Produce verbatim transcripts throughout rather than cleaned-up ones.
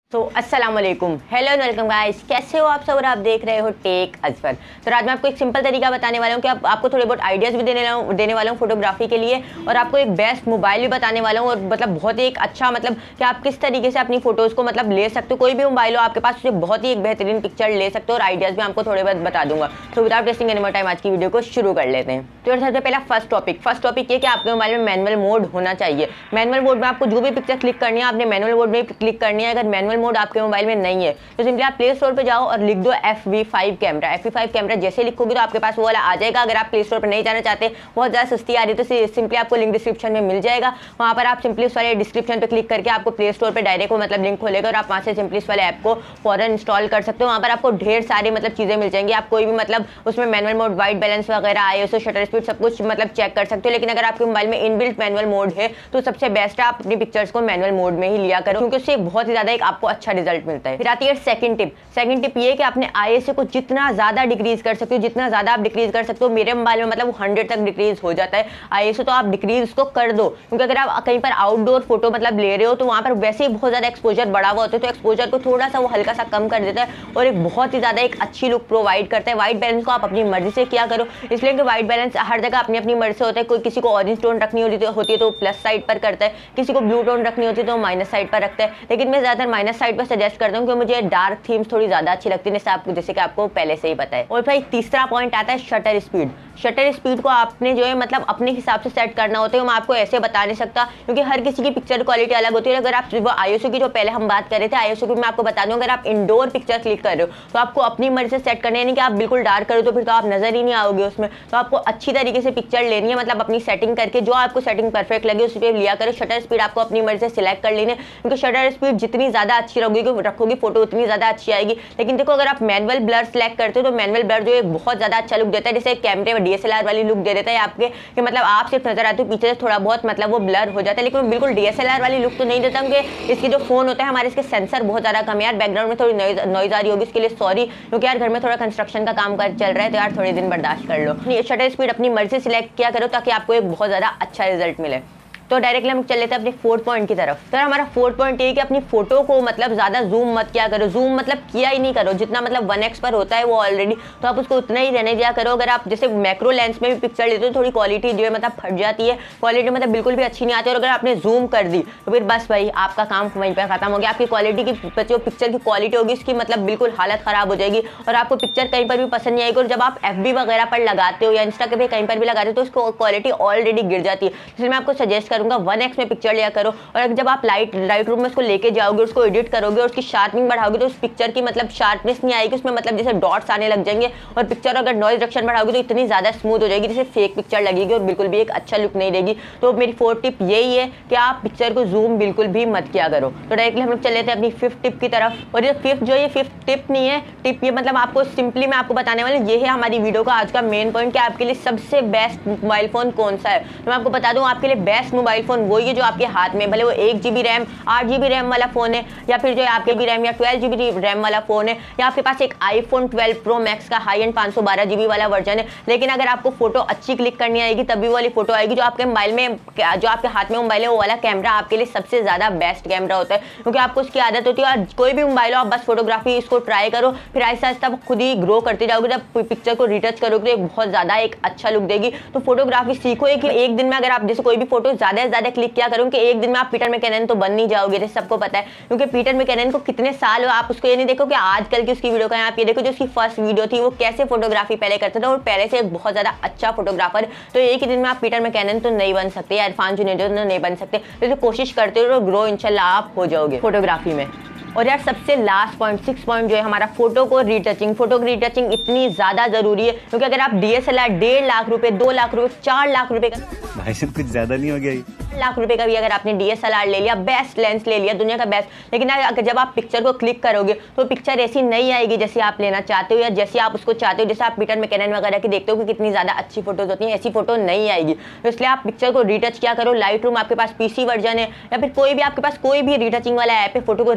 तो अस्सलाम वालेकुम, हेलो एंड वेलकम गाइस, कैसे हो आप सब और आप देख रहे हो टेक अजफर। तो आज मैं आपको एक सिंपल तरीका बताने वाला हूँ कि आप, आपको थोड़े बहुत आइडियाज़ भी देने वाला देने वाला हूँ फोटोग्राफी के लिए, और आपको एक बेस्ट मोबाइल भी बताने वाला हूँ, और मतलब बहुत ही एक अच्छा मतलब कि आप किस तरीके से अपनी फोटोज़ को मतलब ले सकते हो। कोई भी मोबाइल हो आपके पास, उससे बहुत ही एक बेहतरीन पिक्चर ले सकते हो, और आइडियाज़ भी आपको थोड़े बहुत बता दूंगा। तो without wasting any more time आज की वीडियो को शुरू कर लेते हैं। तो सबसे पहला फर्स्ट टॉपिक फर्स्ट टॉपिक ये कि आपके मोबाइल में मैनुअल मोड होना चाहिए। मैनुअल मोड में आपको जो भी पिक्चर क्लिक करनी है आपने मैनुअल मोड में क्लिक करनी है। अगर मैनुअल मोड आपके मोबाइल में नहीं है तो सिंपली आप प्ले स्टोर पे जाओ और लिख दो F V five camera. F V five camera जैसे लिखोगे तो आपके पास वो वाला आ जाएगा। अगर आप प्ले स्टोर पर नहीं जाना चाहते, बहुत ज़्यादा सस्ती आ रही है, तो सिंपली आपको लिंक डिस्क्रिप्शन में मिल जाएगा। वहाँ पर आप सिंपली उस वाले डिस्क्रिप्शन पे क्लिक करके आपको प्ले स्टोर पर डायरेक्ट वो मतलब लिंक खोलेगा और आप वहाँ से सिंपली इस वाले ऐप को फॉरन इंस्टॉल कर सकते हो। वहाँ पर आपको ढेर सारी मतलब चीज़ें मिल जाएंगी। आप कोई भी मतलब उसमें मैनुअल मोड, वाइट बैलेंस वगैरह, I S O, shutter speed सब कुछ मतलब चेक कर सकते हो। लेकिन अगर आपके मोबाइल में इनबिल्ट मैनुअल मोड है तो सबसे बेस्ट है आप अपनी पिक्चर्स को मैनुअल मोड में ही लिया करो, क्योंकि उससे बहुत ही ज़्यादा एक आपको अच्छा रिजल्ट मिलता है। फिर आती है सेकंड टिप। सेकंड टिप ये कि आपने आई एस ओ को जितना ज़्यादा डिक्रीज कर सकते हो, जितना ज़्यादा आप डिक्रीज कर सकते हो। मेरे मोबाइल में मतलब वो हंड्रेड तक डिक्रीज हो जाता है आई एस ओ, तो आप डिक्रीज उसको कर दो, क्योंकि अगर आप कहीं पर आउटडोर फोटो मतलब ले रहे हो तो वहाँ पर वैसे ही बहुत ज़्यादा एक्सपोजर बढ़ा हुआ होता है, तो एक्सपोजर को थोड़ा सा वो हल्का सा कम कर देता है और एक बहुत ही ज़्यादा एक अच्छी लुक प्रोवाइड करता है। वाइट बैलेंस को आप अपनी मर्जी से क्या करो, इसलिए कि वाइट बैलेंस हर जगह अपनी अपनी मर्जी से होता है। कोई किसी को ऑरेंज टोन रखनी होती है तो प्लस साइड पर करता है, किसी को ब्लू टोन रखनी होती है तो माइनस साइड पर रखता है। लेकिन मैं ज़्यादातर माइनस साइड पर सजेस्ट करता हूँ, क्योंकि मुझे डार्क थीम्स थोड़ी ज़्यादा अच्छी लगती है, जैसे आपको जैसे कि आपको पहले से ही पता है। और भाई तीसरा पॉइंट आता है शटर स्पीड। शटर स्पीड को आपने जो है मतलब अपने हिसाब से सेट करना होता है। मैं आपको ऐसे बता नहीं सकता, क्योंकि हर किसी की पिक्चर क्वालिटी अलग होती है। अगर आप वो आई एस ओ की जो पहले हम बात कर रहे थे, आई एस ओ की मैं आपको बता दूं, अगर आप इंडोर पिक्चर क्लिक कर रहे हो तो आपको अपनी मर्जी से सेट करनी है, नहीं कि आप बिल्कुल डार्क करो तो फिर तो आप नजर ही नहीं आओगे उसमें। तो आपको अच्छी तरीके से पिक्चर लेनी है, मतलब अपनी सेटिंग करके जो आपको सेटिंग परफेक्ट लगे उस पर लिया करो। शटर स्पीड आपको अपनी मर्जी से सिलेक्ट कर लेनी है, क्योंकि शटर स्पीड जितनी ज्यादा अच्छी रखोगी रखोगी फोटो उतनी ज्यादा अच्छी आएगी। लेकिन देखो, अगर आप मैनुअल ब्लर सेलेक्ट करते हो तो मैनुअल ब्लर जो एक बहुत ज्यादा अच्छा लुक देता है, जैसे कैमरे में डी एस एल आर वाली लुक दे देता है आपके, कि मतलब आप सिर्फ नजर आते हो, पीछे से थोड़ा बहुत मतलब वो ब्लर हो जाता है। लेकिन बिल्कुल डी एस एल आर वाली लुक तो नहीं देता, क्योंकि इसकी जो फोन होता है हमारे, इसके सेंसर बहुत ज्यादा कम है। यार बैकग्राउंड में थोड़ी नॉइज आ रही होगी, इसके लिए सॉरी, क्योंकि यार घर में थोड़ा कंस्ट्रक्शन का काम कर चल रहा है, तो यार थोड़े दिन बर्दाश्त कर लो। शटर स्पीड अपनी मर्जी से सिलेक्ट किया करो ताकि आपको एक बहुत ज्यादा अच्छा रिजल्ट मिले। तो डायरेक्टली हम चल लेते हैं अपने फोर्थ पॉइंट की तरफ। तो हमारा फोर्थ पॉइंट ये कि अपनी फोटो को मतलब ज़्यादा जूम मत किया करो। जूम मतलब किया ही नहीं करो, जितना मतलब वन एक्स पर होता है वो ऑलरेडी, तो आप उसको उतना ही रहने दिया करो। अगर आप जैसे मैक्रो लेंस में भी पिक्चर लेते हो थोड़ी क्वालिटी जो है मतलब फट जाती है, क्वालिटी मतलब बिल्कुल भी अच्छी नहीं आती। और अगर आपने जूम कर दी तो फिर बस भाई आपका काम वहीं पर खत्म हो गया। आपकी क्वालिटी की जो पिक्चर की क्वालिटी होगी उसकी मतलब बिल्कुल हालत ख़राब हो जाएगी, और आपको पिक्चर कहीं पर भी पसंद नहीं आएगी। और जब आप एफ बी वगैरह पर लगाते हो या इंस्टा के भी कहीं पर भी लगाते हो तो उसको क्वालिटी ऑलरेडी गिर जाती है। इसलिए मैं आपको सजेस्ट करूँगा वन एक्स में पिक्चर लिया करो। और जब आप लाइट लाइट रूम में उसको लेके जाओगे, उसको एडिट करोगे और उसकी शार्पनिंग बढ़ाओगे तो उस पिक्चर की मतलब शार्पनेस नहीं आएगी, उसमें मतलब जैसे डॉट्स आने लग जाएंगे। और पिक्चर अगर नॉइज रिडक्शन बढ़ाओगे तो इतनी ज़्यादा स्मूथ हो जाएगी जैसे फेक पिक्चर लगेगी, और बिल्कुल भी एक अच्छा लुक नहीं देगी। तो मेरी फोर्थ टिप यही है कि आप पिक्चर को जूम बिल्कुल भी मत किया करो। तो डायरेक्टली हम लोग चले थे अपनी फिफ्थ टिप की तरफ। और ये फिफ्थ जो ये फिफ्थ टिप नहीं है, टिप ये मतलब आपको सिंपली मैं आपको बताने वाली, ये है हमारी वीडियो का आज का मेन पॉइंट कि आपके लिए सबसे बेस्ट मोबाइल फोन कौन सा है। तो मैं आपको बता दूँ, आपके लिए बेस्ट मोबाइल फोन वही है जो आपके हाथ में, भले वो एक जीबी रैम, आठ जीबी रैम वाला फोन है, या फिर जो है आपके भी रैम या ट्वेल्व जीबी रैम वाला फोन है, या आपके पास एक आईफोन ट्वेल्व प्रो मैक्स का हाई एंड पाँच सौ बारह जीबी वाला वर्जन है। लेकिन अगर आपको फोटो अच्छी क्लिक करनी आएगी तभी वाली फोटो आएगी। जो आपके मोबाइल में, जो आपके हाथ में मोबाइल है वो वाला कैमरा आपके लिए सबसे ज्यादा बेस्ट कैमरा होता है, क्योंकि आपको उसकी आदत होती है। और कोई भी मोबाइल हो आप बस फोटोग्राफी इसको ट्राई करो, फिर आहिस्ता आहिस्ता खुद ही ग्रो करते जाओगे। जब पिक्चर को रिटच करोगे तो बहुत ज्यादा एक अच्छा लुक देगी। तो फोटोग्राफी सीखो कि एक दिन में अगर आप जैसे कोई भी फोटो ज्यादा से ज्यादा क्लिक किया करो कि एक दिन में आप पीटर मैकेनन तो बन नहीं जाओगे, जैसे सबको पता है। क्योंकि पीटर मैकेनन को कितने साल हो, आप उसको ये नहीं देखो कि आजकल की उसकी वीडियो का, आप ये देखो जो उसकी फर्स्ट वीडियो थी वो कैसे फोटोग्राफी पहले करता था, और पहले से एक बहुत ज्यादा अच्छा फोटोग्राफर। तो एक ही दिन में आप पीटर मैकेनन तो नहीं बन सकते, या इरफान जुनेजो तो नहीं बन सकते। तो कोशिश करते हो ग्रो, इंशाल्लाह आप हो जाओगे फोटोग्राफी में। और यार सबसे लास्ट पॉइंट सिक्स पॉइंट जो है हमारा, फोटो को रीटचिंग। फोटो की रीटचिंग इतनी ज़्यादा ज़रूरी है, क्योंकि अगर आप डी एस एल आर डेढ़ लाख रुपए, दो लाख रुपए, चार लाख रुपए का, भाई साहब कुछ ज़्यादा नहीं हो गया, लाख रुपए का भी अगर आपने डी एस एल आर ले लिया, बेस्ट लेंस ले लिया, दुनिया का बेस्ट, लेकिन अगर जब आप पिक्चर को क्लिक करोगे तो पिक्चर ऐसी नहीं आएगी जैसे आप लेना चाहते हो या जैसे आप उसको चाहते हो। जैसे आप पीटर मैकेनन वगैरह की देखते हो कि कितनी ज़्यादा अच्छी फोटोज होती हैं, ऐसी फोटो नहीं आएगी। तो इसलिए आप पिक्चर को रीटच क्या करो, लाइट रूम आपके पास पीसी वर्जन है या फिर कोई भी आपके पास कोई भी रीटचिंग वाला ऐप है, फोटो को रीटच या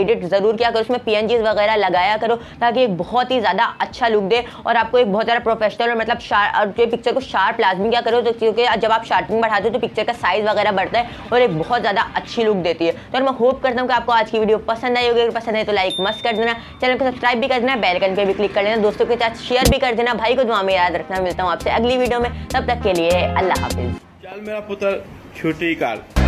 एडिट जरूर किया करो, उसमें पीएनजीज वगैरह लगाया करो ताकि एक बहुत ही ज़्यादा अच्छा लुक दे और आपको एक बहुत ज़्यादा प्रोफेशनल और मतलब शार्प जो पिक्चर को शार्प लाजमी क्या करो, तो क्योंकि जब आप शार्पिंग बढ़ाते हो तो पिक्चर का साइज़ वगैरह बढ़ता है और एक बहुत ज़्यादा अच्छी लुक देती है। तो मैं होप करता हूँ कि आपको आज की वीडियो पसंद आई होगी। अगर पसंद है तो लाइक मस्त कर देना, चैनल को सब्सक्राइब भी कर देना, बेल आइकन पे भी क्लिक कर देना, दोस्तों के साथ शेयर भी कर देना। भाई को दुआ में याद रखना। मिलता हूँ आपसे अगली वीडियो में, तब तक के लिए अल्लाह हाफिज़। चल मेरा पुत्र छुट्टी कर।